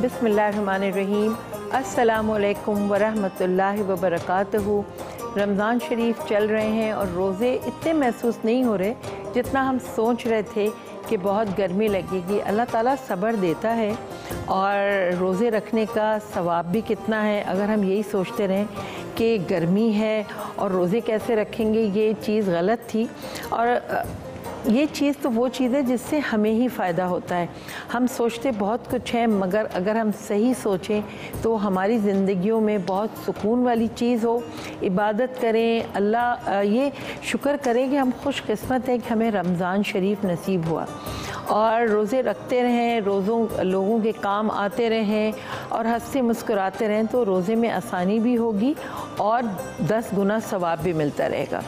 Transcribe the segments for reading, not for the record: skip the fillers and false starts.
बिस्मिल्लाहिर्रहमानिर्रहीम। अस्सलामुअलैकुम वरहमतुल्लाहि वबरकातुहू। रमज़ान शरीफ चल रहे हैं और रोज़े इतने महसूस नहीं हो रहे जितना हम सोच रहे थे कि बहुत गर्मी लगेगी। अल्लाह ताला सब्र देता है और रोज़े रखने का सवाब भी कितना है। अगर हम यही सोचते रहें कि गर्मी है और रोज़े कैसे रखेंगे, ये चीज़ गलत थी। और ये चीज़ तो वो चीज़ है जिससे हमें ही फ़ायदा होता है। हम सोचते बहुत कुछ है, मगर अगर हम सही सोचें तो हमारी ज़िंदगियों में बहुत सुकून वाली चीज़ हो। इबादत करें, अल्लाह ये शुक्र करें कि हम खुशकिस्मत हैं कि हमें रमज़ान शरीफ नसीब हुआ और रोज़े रखते रहें, रोज़ों लोगों के काम आते रहें और हंसते मुस्कुराते रहें तो रोज़े में आसानी भी होगी और 10 गुना सवाब भी मिलता रहेगा।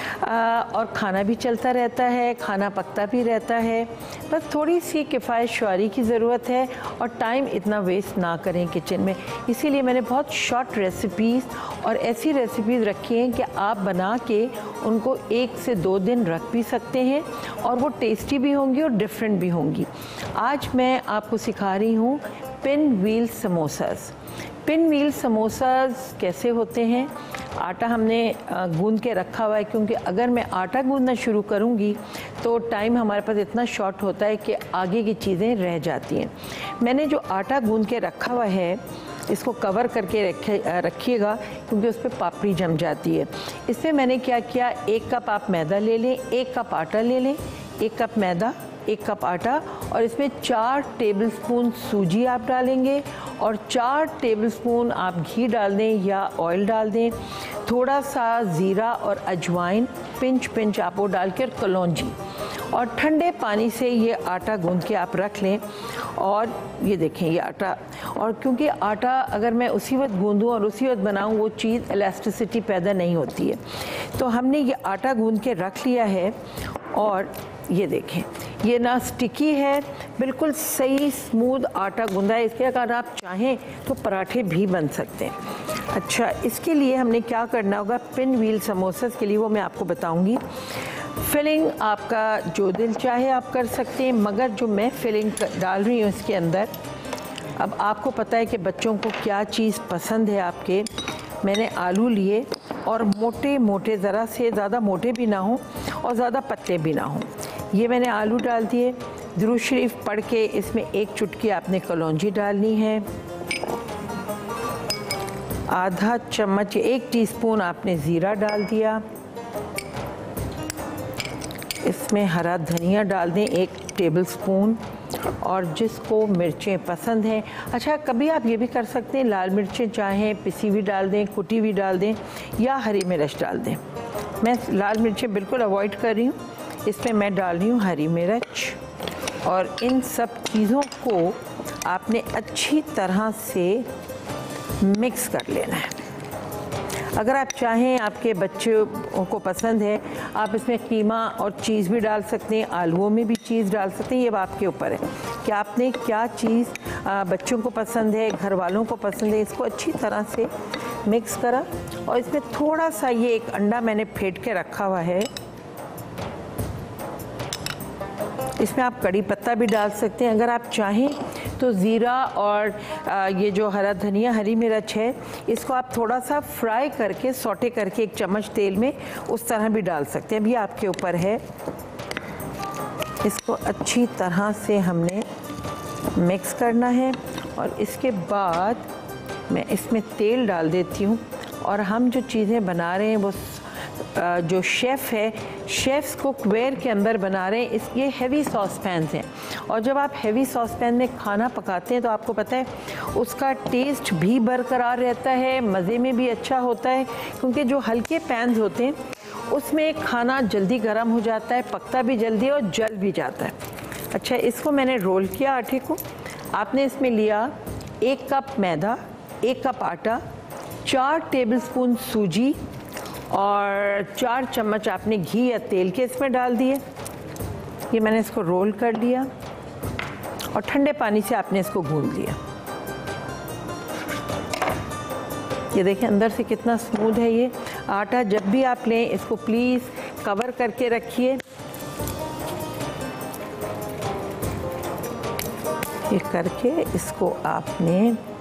और खाना भी चलता रहता है, खाना पकता भी रहता है। बस थोड़ी सी किफ़ायत शुआरी की ज़रूरत है और टाइम इतना वेस्ट ना करें किचन में। इसीलिए मैंने बहुत शॉर्ट रेसिपीज़ और ऐसी रेसिपीज़ रखी हैं कि आप बना के उनको 1 से 2 दिन रख भी सकते हैं और वो टेस्टी भी होंगी और डिफरेंट भी होंगी। आज मैं आपको सिखा रही हूँ pin wheel samosas. Pin wheel samosas कैसे होते हैं? आटा हमने गूंद के रखा हुआ है, क्योंकि अगर मैं आटा गूंदना शुरू करूंगी तो टाइम हमारे पास इतना शॉर्ट होता है कि आगे की चीज़ें रह जाती हैं। मैंने जो आटा गूंद के रखा हुआ है इसको कवर करके रखिएगा, क्योंकि उस पर पापड़ी जम जाती है। इसमें मैंने क्या किया, 1 कप आप मैदा ले लें, 1 कप आटा ले लें, 1 कप मैदा, 1 कप आटा और इसमें 4 टेबलस्पून सूजी आप डालेंगे और 4 टेबलस्पून आप घी डाल दें या ऑयल डाल दें। थोड़ा सा ज़ीरा और अजवाइन पिंच आप वो डाल कर कलौंजी और ठंडे पानी से ये आटा गूंद के आप रख लें। और ये देखें ये आटा, और क्योंकि आटा अगर मैं उसी वक्त गूंदूँ और उसी वक्त बनाऊँ वो चीज़ इलास्टिसिटी पैदा नहीं होती है। तो हमने ये आटा गूंद के रख लिया है और ये देखें ये ना स्टिकी है, बिल्कुल सही स्मूथ आटा गूंदा है। इसके अगर आप चाहें तो पराठे भी बन सकते हैं। अच्छा, इसके लिए हमने क्या करना होगा, पिन व्हील समोसास के लिए वो मैं आपको बताऊंगी। फिलिंग आपका जो दिल चाहे आप कर सकते हैं, मगर जो मैं फिलिंग डाल रही हूँ इसके अंदर, अब आपको पता है कि बच्चों को क्या चीज़ पसंद है आपके। मैंने आलू लिए और मोटे मोटे, ज़रा से ज़्यादा मोटे भी ना हों और ज़्यादा पतले भी ना हों। ये मैंने आलू डाल दिए। दुरूद शरीफ पढ़ के इसमें 1 चुटकी आपने कलौंजी डालनी है, आधा चम्मच 1 टीस्पून आपने ज़ीरा डाल दिया। इसमें हरा धनिया डाल दें 1 टेबलस्पून और जिसको मिर्चें पसंद हैं, अच्छा कभी आप ये भी कर सकते हैं, लाल मिर्चें चाहें पिसी हुई डाल दें, कुटी हुई डाल दें या हरी मिर्च डाल दें। मैं लाल मिर्चें बिल्कुल अवॉइड कर रही हूँ, इसमें मैं डाल रही हूँ हरी मिर्च। और इन सब चीज़ों को आपने अच्छी तरह से मिक्स कर लेना है। अगर आप चाहें, आपके बच्चों को पसंद है, आप इसमें कीमा और चीज़ भी डाल सकते हैं, आलूओं में भी चीज़ डाल सकते हैं। ये आपके ऊपर है कि आपने क्या चीज़ बच्चों को पसंद है, घर वालों को पसंद है। इसको अच्छी तरह से मिक्स करा और इसमें थोड़ा सा ये 1 अंडा मैंने फेंट के रखा हुआ है। इसमें आप कड़ी पत्ता भी डाल सकते हैं। अगर आप चाहें तो ज़ीरा और ये जो हरा धनिया, हरी मिर्च है, इसको आप थोड़ा सा फ्राई करके, सौटे करके 1 चम्मच तेल में उस तरह भी डाल सकते हैं। अभी आपके ऊपर है। इसको अच्छी तरह से हमने मिक्स करना है और इसके बाद मैं इसमें तेल डाल देती हूँ। और हम जो चीज़ें बना रहे हैं वो जो शेफ़ है, शेफ़्स कुकवेयर के अंदर बना रहे हैं। ये हेवी सॉस पैन्स हैं और जब आप हेवी सॉस पैन में खाना पकाते हैं तो आपको पता है उसका टेस्ट भी बरकरार रहता है, मज़े में भी अच्छा होता है, क्योंकि जो हल्के पैन्स होते हैं उसमें खाना जल्दी गर्म हो जाता है, पकता भी जल्दी और जल भी जाता है। अच्छा, इसको मैंने रोल किया आटे को। आपने इसमें लिया 1 कप मैदा, 1 कप आटा, 4 टेबलस्पून सूजी और 4 चम्मच आपने घी या तेल के इसमें डाल दिए। ये मैंने इसको रोल कर लिया और ठंडे पानी से आपने इसको गूंद लिया। ये देखें अंदर से कितना स्मूथ है ये आटा। जब भी आप लें इसको प्लीज़ कवर करके रखिए। ये करके इसको आपने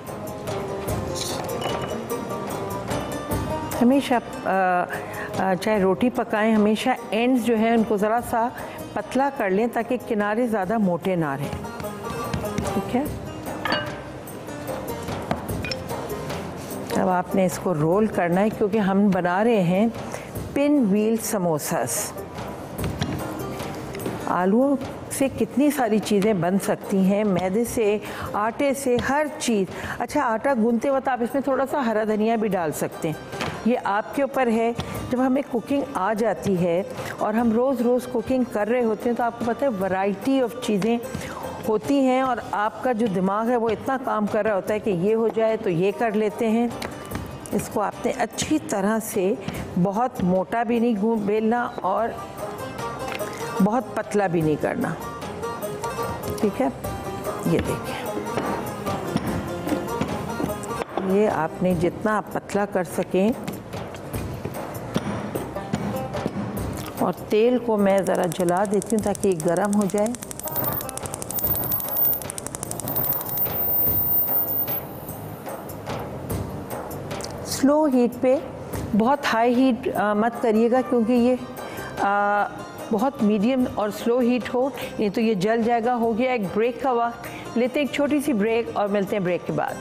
हमेशा चाहे रोटी पकाएं, हमेशा एंड्स जो है उनको ज़रा सा पतला कर लें ताकि किनारे ज़्यादा मोटे ना रहें। ठीक है, अब आपने इसको रोल करना है क्योंकि हम बना रहे हैं पिन व्हील समोसास। आलूओं से कितनी सारी चीज़ें बन सकती हैं, मैदे से, आटे से, हर चीज़। अच्छा, आटा गूंथते वक्त आप इसमें थोड़ा सा हरा धनिया भी डाल सकते हैं, ये आपके ऊपर है। जब हमें कुकिंग आ जाती है और हम रोज़ रोज़ कुकिंग कर रहे होते हैं तो आपको पता है वैरायटी ऑफ चीज़ें होती हैं और आपका जो दिमाग है वो इतना काम कर रहा होता है कि ये हो जाए तो ये कर लेते हैं। इसको आपने अच्छी तरह से बहुत मोटा भी नहीं बेलना और बहुत पतला भी नहीं करना। ठीक है, ये देखिए, ये आपने जितना आप पतला कर सकें। और तेल को मैं ज़रा जला देती हूँ ताकि ये गर्म हो जाए। स्लो हीट पे, बहुत हाई हीट मत करिएगा क्योंकि ये बहुत मीडियम और स्लो हीट हो, नहीं तो ये जल जाएगा। हो गया एक ब्रेक का वक्त, लेते हैं एक छोटी सी ब्रेक और मिलते हैं ब्रेक के बाद।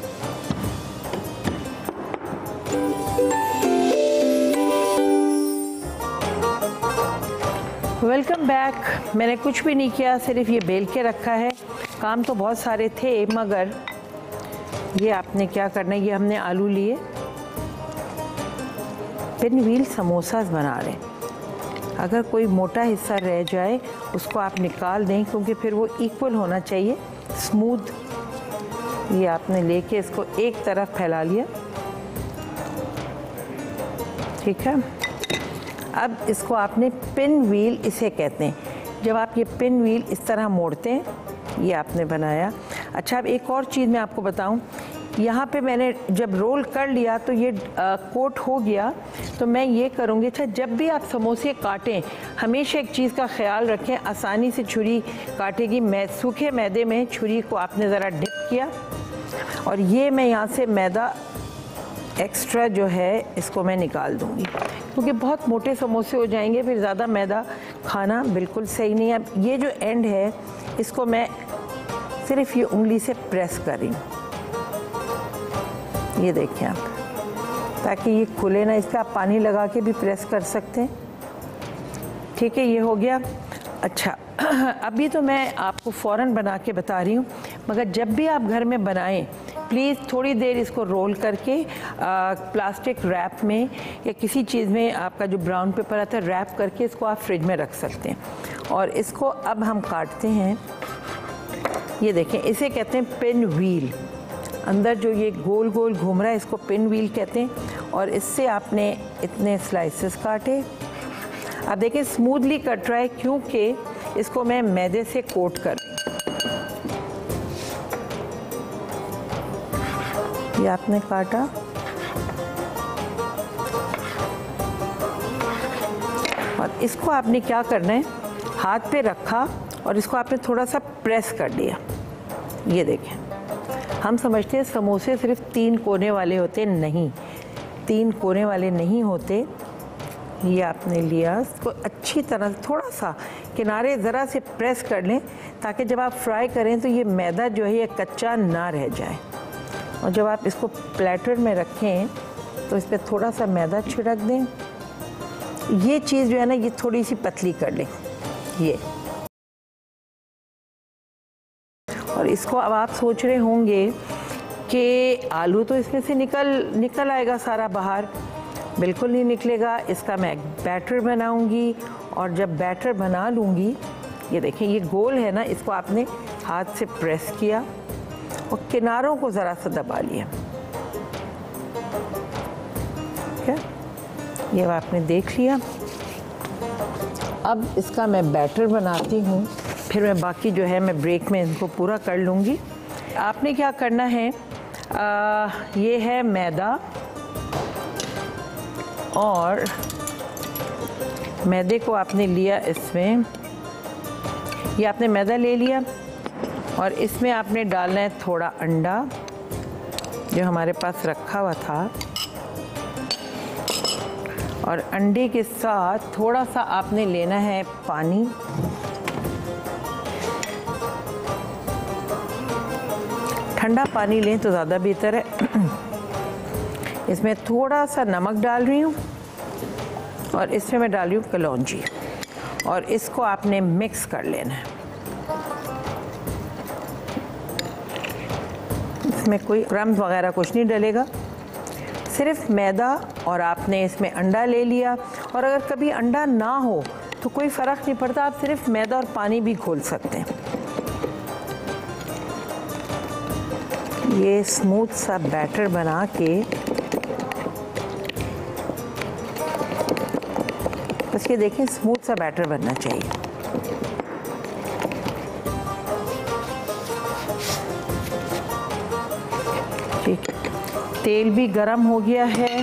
Welcome back. मैंने कुछ भी नहीं किया, सिर्फ ये बेल के रखा है। काम तो बहुत सारे थे मगर ये आपने क्या करना है, ये हमने आलू लिए, पिन व्हील समोसास बना रहे हैं। अगर कोई मोटा हिस्सा रह जाए उसको आप निकाल दें क्योंकि फिर वो इक्वल होना चाहिए, स्मूथ। ये आपने लेके इसको एक तरफ फैला लिया। ठीक है, अब इसको आपने पिन व्हील इसे कहते हैं। जब आप ये पिन व्हील इस तरह मोड़ते हैं, ये आपने बनाया। अच्छा, अब एक और चीज़ मैं आपको बताऊं, यहाँ पे मैंने जब रोल कर लिया तो ये कोट हो गया, तो मैं ये करूँगी। अच्छा, जब भी आप समोसे काटें हमेशा एक चीज़ का ख्याल रखें, आसानी से छुरी काटेगी। सूखे मैदे में छुरी को आपने ज़रा डिप किया और ये मैं यहाँ से मैदा एक्स्ट्रा जो है इसको मैं निकाल दूँगी क्योंकि बहुत मोटे समोसे हो जाएंगे, फिर ज़्यादा मैदा खाना बिल्कुल सही नहीं है। अब ये जो एंड है इसको मैं सिर्फ ये उंगली से प्रेस कर रही हूँ, ये देखें आप, ताकि ये खुले ना। इसका आप पानी लगा के भी प्रेस कर सकते हैं। ठीक है, ये हो गया। अच्छा, अभी तो मैं आपको फ़ौरन बना के बता रही हूँ, मगर जब भी आप घर में बनाएं प्लीज़ थोड़ी देर इसको रोल करके प्लास्टिक रैप में या किसी चीज़ में, आपका जो ब्राउन पेपर आता है, रैप करके इसको आप फ्रिज में रख सकते हैं। और इसको अब हम काटते हैं। ये देखें, इसे कहते हैं पिन व्हील। अंदर जो ये गोल गोल घूम रहा है इसको पिन व्हील कहते हैं। और इससे आपने इतने स्लाइसेस काटे। अब देखें स्मूथली कट रहा है क्योंकि इसको मैं मैदे से कोट कर रही हूँ। ये आपने काटा और इसको आपने क्या करना है, हाथ पे रखा और इसको आपने थोड़ा सा प्रेस कर दिया। ये देखें, हम समझते हैं समोसे सिर्फ 3 कोने वाले होते, नहीं, 3 कोने वाले नहीं होते। ये आपने लिया, इसको अच्छी तरह थोड़ा सा किनारे ज़रा से प्रेस कर लें ताकि जब आप फ्राई करें तो ये मैदा जो है ये कच्चा ना रह जाए। और जब आप इसको प्लेटर में रखें तो इस पर थोड़ा सा मैदा छिड़क दें। ये चीज़ जो है ना ये थोड़ी सी पतली कर लें, ये। और इसको अब आप सोच रहे होंगे कि आलू तो इसमें से निकल आएगा सारा बाहर। बिल्कुल नहीं निकलेगा। इसका मैं बैटर बनाऊंगी और जब बैटर बना लूँगी, ये देखें ये गोल है ना, इसको आपने हाथ से प्रेस किया और किनारों को ज़रा सा दबा लिया। ठीक है, ये आपने देख लिया। अब इसका मैं बैटर बनाती हूँ, फिर मैं बाकी जो है मैं ब्रेक में इनको पूरा कर लूँगी। आपने क्या करना है, ये है मैदा और मैदे को आपने लिया, इसमें ये आपने मैदा ले लिया और इसमें आपने डालना है थोड़ा अंडा जो हमारे पास रखा हुआ था, और अंडे के साथ थोड़ा सा आपने लेना है पानी। ठंडा पानी लें तो ज़्यादा बेहतर है। इसमें थोड़ा सा नमक डाल रही हूँ और इसमें मैं डाल रही हूँ कलौंजी, और इसको आपने मिक्स कर लेना है। इसमें कोई क्रम्स वगैरह कुछ नहीं डलेगा, सिर्फ मैदा, और आपने इसमें अंडा ले लिया। और अगर कभी अंडा ना हो तो कोई फ़र्क नहीं पड़ता, आप सिर्फ मैदा और पानी भी घोल सकते हैं। ये स्मूथ सा बैटर बना के बस ये देखें, स्मूथ सा बैटर बनना चाहिए। ठीक है, तेल भी गरम हो गया है।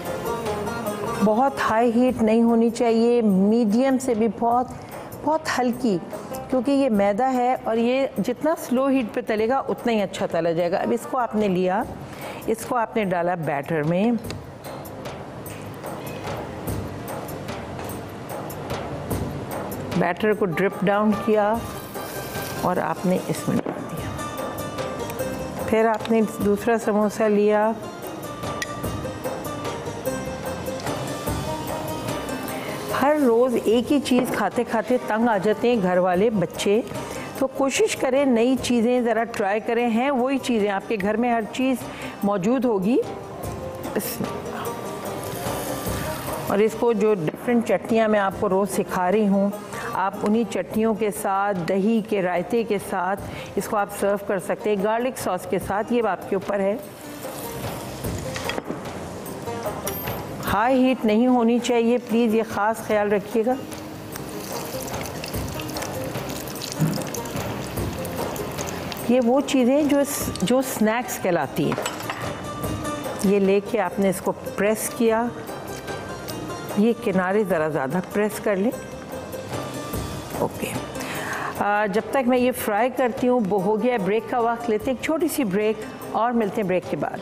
बहुत हाई हीट नहीं होनी चाहिए, मीडियम से भी बहुत हल्की, क्योंकि ये मैदा है और ये जितना स्लो हीट पे तलेगा उतना ही अच्छा तला जाएगा। अब इसको आपने लिया, इसको आपने डाला बैटर में, बैटर को ड्रिप डाउन किया और आपने इसमें डाल दिया। फिर आपने दूसरा समोसा लिया, हर रोज़ एक ही चीज़ खाते खाते तंग आ जाते हैं घर वाले बच्चे, तो कोशिश करें नई चीज़ें ज़रा ट्राई करें। हैं वही चीज़ें, आपके घर में हर चीज़ मौजूद होगी। और इसको जो डिफरेंट चटनियाँ मैं आपको रोज़ सिखा रही हूँ, आप उन्हीं चटनियों के साथ, दही के रायते के साथ इसको आप सर्व कर सकते हैं, गार्लिक सॉस के साथ। ये आपके ऊपर है। हाई हीट नहीं होनी चाहिए, प्लीज़ ये ख़ास ख्याल रखिएगा। ये वो चीज़ें जो स्नैक्स कहलाती हैं। ये लेके आपने इसको प्रेस किया, ये किनारे ज़रा ज़्यादा प्रेस कर लें। ओके, जब तक मैं ये फ्राई करती हूँ वो हो गया। ब्रेक का वक्त लेते हैं, एक छोटी सी ब्रेक, और मिलते हैं ब्रेक के बाद।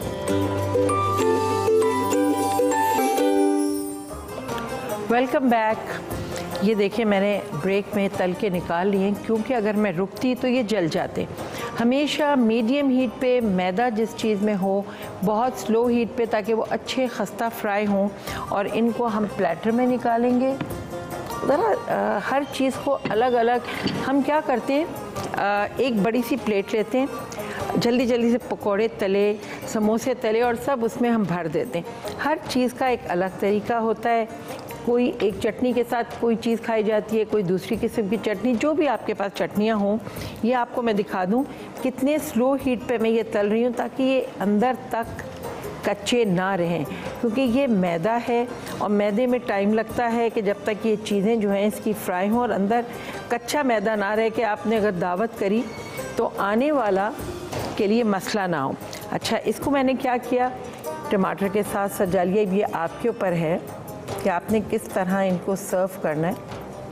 Welcome back. ये देखिए मैंने ब्रेक में तल के निकाल लिए, क्योंकि अगर मैं रुकती तो ये जल जाते। हमेशा मीडियम हीट पे मैदा जिस चीज़ में हो, बहुत स्लो हीट पे, ताकि वो अच्छे खस्ता फ्राई हों। और इनको हम प्लेटर में निकालेंगे। ज़रा हर चीज़ को अलग अलग हम क्या करते हैं, एक बड़ी सी प्लेट लेते हैं, जल्दी जल्दी से पकोड़े तले, समोसे तले, और सब उसमें हम भर देते हैं। हर चीज़ का एक अलग तरीका होता है। कोई एक चटनी के साथ कोई चीज़ खाई जाती है, कोई दूसरी किस्म की चटनी, जो भी आपके पास चटनियाँ हों। ये आपको मैं दिखा दूँ कितने स्लो हीट पे मैं ये तल रही हूँ, ताकि ये अंदर तक कच्चे ना रहें, क्योंकि ये मैदा है और मैदे में टाइम लगता है कि जब तक ये चीज़ें जो हैं इसकी फ्राई हों और अंदर कच्चा मैदा ना रहे कि आपने अगर दावत करी तो आने वाला के लिए मसला ना हो। अच्छा, इसको मैंने क्या किया, टमाटर के साथ सजा लिया। ये आपके ऊपर है कि आपने किस तरह इनको सर्व करना है।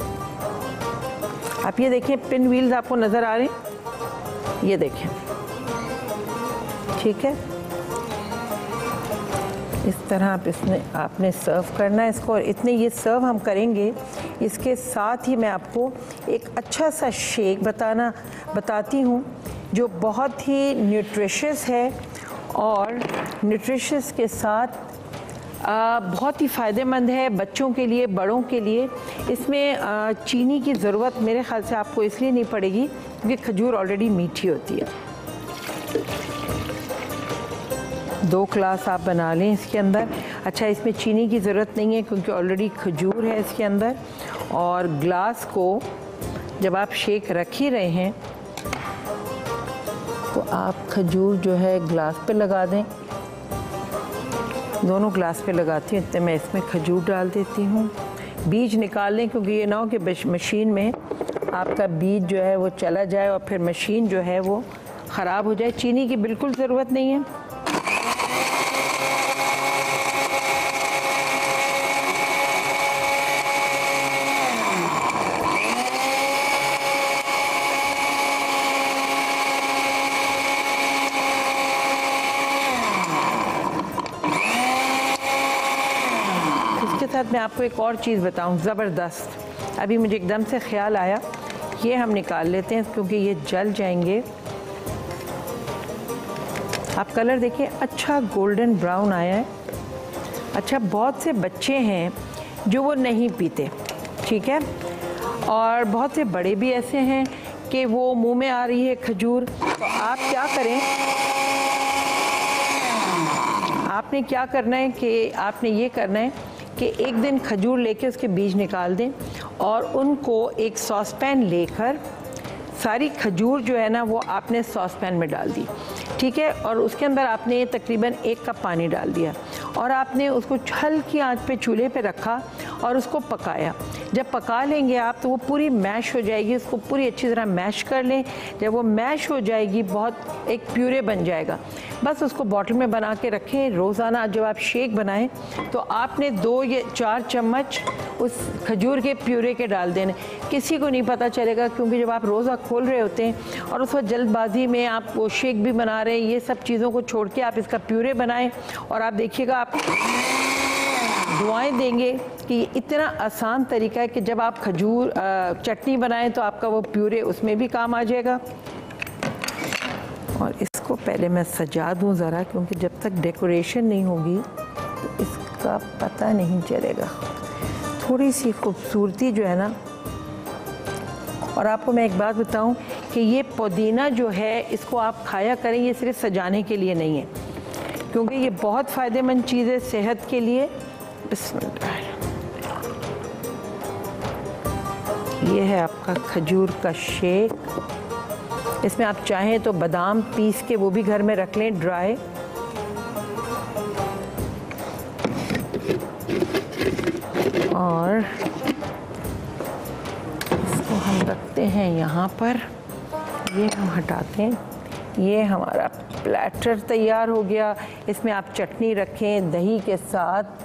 आप ये देखें, पिन व्हील्स आपको नज़र आ रहे हैं, ये देखें, ठीक है। इस तरह आप आपने सर्व करना है इसको, और इतने ये सर्व हम करेंगे। इसके साथ ही मैं आपको एक अच्छा सा शेक बताती हूँ जो बहुत ही न्यूट्रिशियस है, और न्यूट्रिशियस के साथ बहुत ही फ़ायदेमंद है बच्चों के लिए, बड़ों के लिए। इसमें चीनी की ज़रूरत मेरे ख़्याल से आपको इसलिए नहीं पड़ेगी क्योंकि खजूर ऑलरेडी मीठी होती है। 2 ग्लास आप बना लें इसके अंदर। अच्छा, इसमें चीनी की ज़रूरत नहीं है क्योंकि ऑलरेडी खजूर है इसके अंदर। और ग्लास को जब आप शेक रख ही रहे हैं तो आप खजूर जो है ग्लास पे लगा दें। दोनों ग्लास पे लगाती हूँ, इतने मैं इसमें खजूर डाल देती हूँ। बीज निकाल लें, क्योंकि ये ना हो कि मशीन में आपका बीज जो है वो चला जाए और फिर मशीन जो है वो ख़राब हो जाए। चीनी की बिल्कुल ज़रूरत नहीं है। साथ मैं आपको एक और चीज़ बताऊं ज़बरदस्त, अभी मुझे एकदम से ख्याल आया, ये हम निकाल लेते हैं क्योंकि ये जल जाएंगे। आप कलर देखिए, अच्छा गोल्डन ब्राउन आया है। अच्छा, बहुत से बच्चे हैं जो वो नहीं पीते, ठीक है, और बहुत से बड़े भी ऐसे हैं कि वो मुंह में आ रही है खजूर। तो आप क्या करें, आपने क्या करना है कि आपने ये करना है कि एक दिन खजूर लेके उसके बीज निकाल दें और उनको एक सॉसपैन लेकर सारी खजूर जो है ना वो आपने सॉसपैन में डाल दी, ठीक है, और उसके अंदर आपने तकरीबन 1 कप पानी डाल दिया और आपने उसको हल्की आंच पे चूल्हे पे रखा और उसको पकाया। जब पका लेंगे आप तो वो पूरी मैश हो जाएगी, उसको पूरी अच्छी तरह मैश कर लें। जब वो मैश हो जाएगी, बहुत एक प्यूरे बन जाएगा, बस उसको बॉटल में बना के रखें। रोज़ाना जब आप शेक बनाएं तो आपने 2 या 4 चम्मच उस खजूर के प्यूरे के डाल देने, किसी को नहीं पता चलेगा, क्योंकि जब आप रोज़ा खोल रहे होते हैं और उस वक्त जल्दबाजी में आप वो शेक भी बना रहे हैं, ये सब चीज़ों को छोड़ के आप इसका प्यूरे बनाएं और आप देखिएगा आप दुआएं देंगे कि इतना आसान तरीका है कि जब आप खजूर चटनी बनाएं तो आपका वो प्यूरे उसमें भी काम आ जाएगा। और इसको पहले मैं सजा दूं ज़रा, क्योंकि जब तक डेकोरेशन नहीं होगी तो इसका पता नहीं चलेगा, थोड़ी सी खूबसूरती जो है ना। और आपको मैं एक बात बताऊं कि ये पुदीना जो है इसको आप खाया करें, ये सिर्फ सजाने के लिए नहीं है, क्योंकि ये बहुत फ़ायदेमंद चीज़ है सेहत के लिए। बिस्मिल्लाह, ये है आपका खजूर का शेक। इसमें आप चाहें तो बादाम पीस के वो भी घर में रख लें ड्राई। और इसको हम रखते हैं यहाँ पर, ये हम हटाते हैं। ये हमारा प्लेटर तैयार हो गया। इसमें आप चटनी रखें दही के साथ,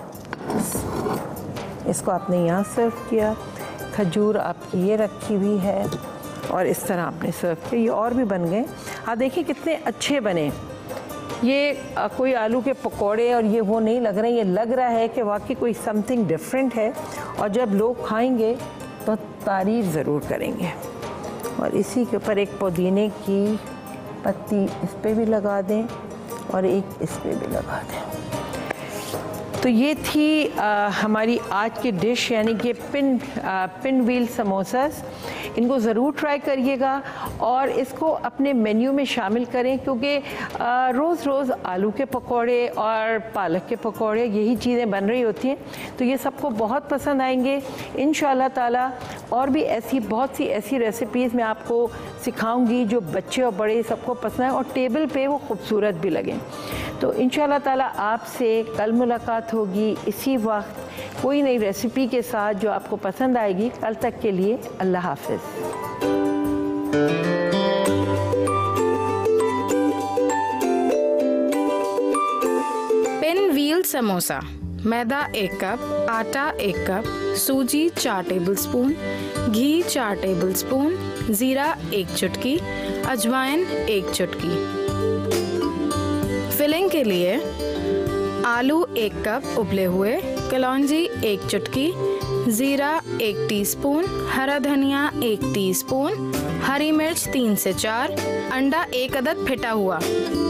इसको आपने यहाँ सर्व किया। खजूर आपकी ये रखी हुई है और इस तरह आपने सर्व किया। ये और भी बन गए, आप देखिए कितने अच्छे बने। ये कोई आलू के पकोड़े और ये वो नहीं लग रहे, ये लग रहा है कि वाकई कोई समथिंग डिफरेंट है, और जब लोग खाएंगे तो तारीफ़ ज़रूर करेंगे। और इसी के ऊपर एक पुदीने की पत्ती इस पे भी लगा दें और एक इस पे भी लगा दें। तो ये थी हमारी आज की डिश, यानी कि पिन व्हील समोसास। इनको ज़रूर ट्राई करिएगा और इसको अपने मेन्यू में शामिल करें, क्योंकि रोज़ रोज़ आलू के पकोड़े और पालक के पकोड़े यही चीज़ें बन रही होती हैं, तो ये सबको बहुत पसंद आएंगे इंशाअल्लाह ताला। और भी ऐसी बहुत सी ऐसी रेसिपीज़ मैं आपको सिखाऊंगी जो बच्चे और बड़े सबको पसंद आए और टेबल पे वो खूबसूरत भी लगें। तो इंशाअल्लाह ताला आपसे कल मुलाकात होगी इसी वक्त कोई नई रेसिपी के साथ जो आपको पसंद आएगी। कल तक के लिए अल्लाह हाफ़िज़। Pin wheel samosa. मैदा 1 कप, आटा 1 कप, सूजी 4 टेबलस्पून, घी 4 टेबलस्पून, जीरा 1 चुटकी, अजवाइन 1 चुटकी। फिलिंग के लिए आलू 1 कप उबले हुए, कलौंजी 1 चुटकी, जीरा 1 टीस्पून, हरा धनिया 1 टीस्पून, हरी मिर्च 3 से 4, अंडा 1 अदद फिटा हुआ।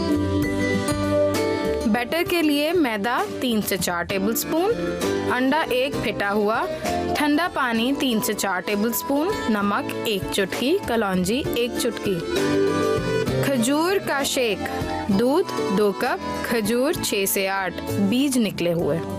बैटर के लिए मैदा 3 से 4 टेबलस्पून, अंडा 1 फिटा हुआ, ठंडा पानी 3 से 4 टेबलस्पून, नमक 1 चुटकी, कलौंजी 1 चुटकी। खजूर का शेक। दूध 2 कप, खजूर 6 से 8, बीज निकले हुए।